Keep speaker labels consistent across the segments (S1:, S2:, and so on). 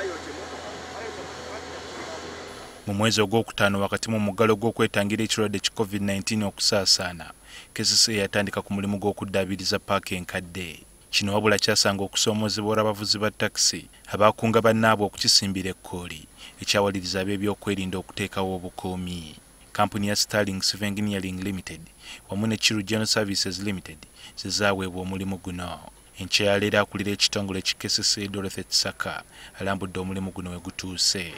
S1: Mu mwezi ogwokutaano wakati mu muggalo gw'okwetangira ekirwadde ki COVID-19 okusaasaana, KCCA yatandika ku mulimu gw'okuddaabiriza paaka enkadde. Kino wabula kyasanga okusoomoozebwa olw'abavuzi ba takisi abaakunga bannaabwe okukisimbira ekkooli ekyawaliriza ab'ebyokwerinda okuteekawo obukuumi. Kampuni ya Sterling Civil Engineering Limited wamu ne Kiru General Services Limited ze zaaweebwa omulimu guno. Enkya ya leero akulira ekitongole ki KCCA Dorothy Kisaka alambudde omulimu guno we gutuuse.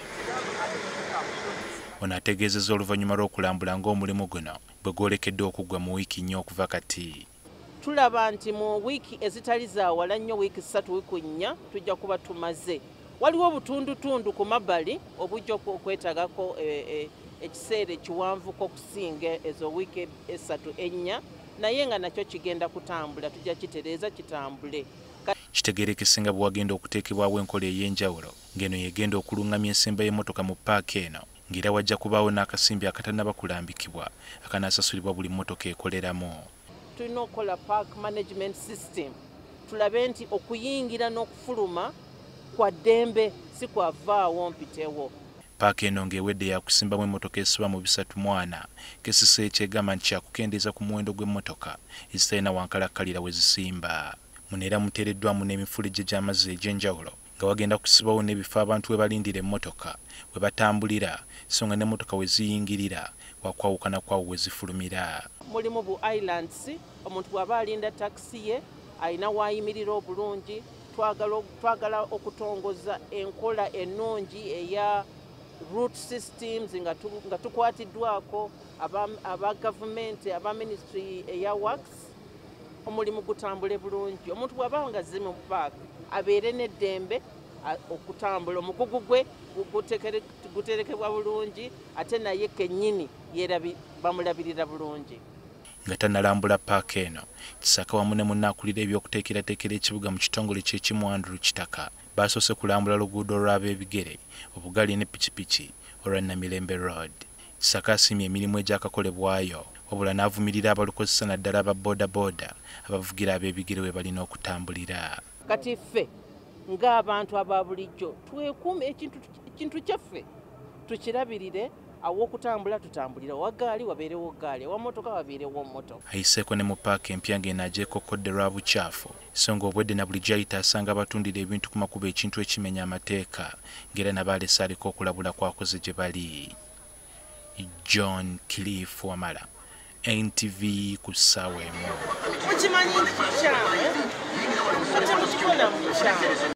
S1: Ono ategezeza oluvannyuma lw'okulambula ng'omulimu guno bwe gwolekedde okuggwa mu wiiki nnya okuva kati.
S2: Tulaba nti mu wiiki ezitali zaawala nnyo, wiiki 3 wiiki 4 tujja kuba tumaze. Waliwo obutundutundu ku mabbali obujja okwetagako ekiseera ekiwanvuko okusinga ezo wiiki 3 4, naye nga nakyo kigenda kutambula, tujja kitereeza kitambule.
S1: Kitegeerekesenga bwe wagenda okuteekebwawo enkola ey'enjawulo ng'eno yegenda okulungamya ensimba y'emmotoka mu paaka eno, ng'era wajja kubaawo n'akasimbi akatannaba kulambikibwa akanaasasulibwa buli mmotoka ekoleramu.
S2: Tulina okukola park management system, tulabe nti okuyingira n'okufuluma kwa ddembe si kwavaawo mpitewo.
S1: Paaka eno ng'ewedde yakusimbamu emmotoka ezisoba mu 340, KCCA ekyegamba nti kyakukendeeza ku muwendo gw'emmotoka ezitalina wankalakkalira we zisimba. Muneera muteereddwamu n'emifulejje gy'amazzi egy'enjawulo nga wagenda kusibwawo n'ebifo abantu we balindira emmotoka we batambulira, so nga n'emmotoka we ziyingirira wakwawukana kwawo we zifulumira.
S2: Mulimu bu islands, omuntu bw'aba alinda takisi ye alina w'ayimirira obulungi. Twagala okutongoza enkola ennungi eya route systems nga tukwatiddwako aba gavumenti, aba ministry eya works, omulimu gutambule bulungi. Omuntu bw'aba nga azze mu paaka abeere n'eddembe okutambula, omugugu gwe guterekebwa bulungi, ate naye kennyini bamulabirira bulungi.
S1: Nga tannalambula paaka eno, Kisaka wamu ne munne akulira eby'okuteekerateekera ekibuga mu kitongole ky'ekimu Andrew Kitaka baasoose kulambula luguudo olw'abebigere obugali ne pikipiki olwa Namirembe Road. Kisaka asiimye emirimu egyakakolebwayo wabula n'avumirira abalukozesa naddala aba boodabooda abavugira ab'ebigere we balina okutambulira.
S2: Kati ffe ng'abantu aba bulijjo twekuume ekintu kyaffe tukirabirire. Aw'okutambula tutambulira, wa gaali wabeerewo gaali, wa mottoka wabeerewo mottoka.
S1: Ayiseeko ne mu paaka empya ng'eno agyekokodde lwa bukyafu, so ng'obwedde na bulijjo ayita asanga abatundira ebintu ku makubo ekintu ekimenya amateeka, ng'era nabaalese aliko okulabula kwakoze gye bali. John Cliff Wamala, NTV ku ssaawa emu.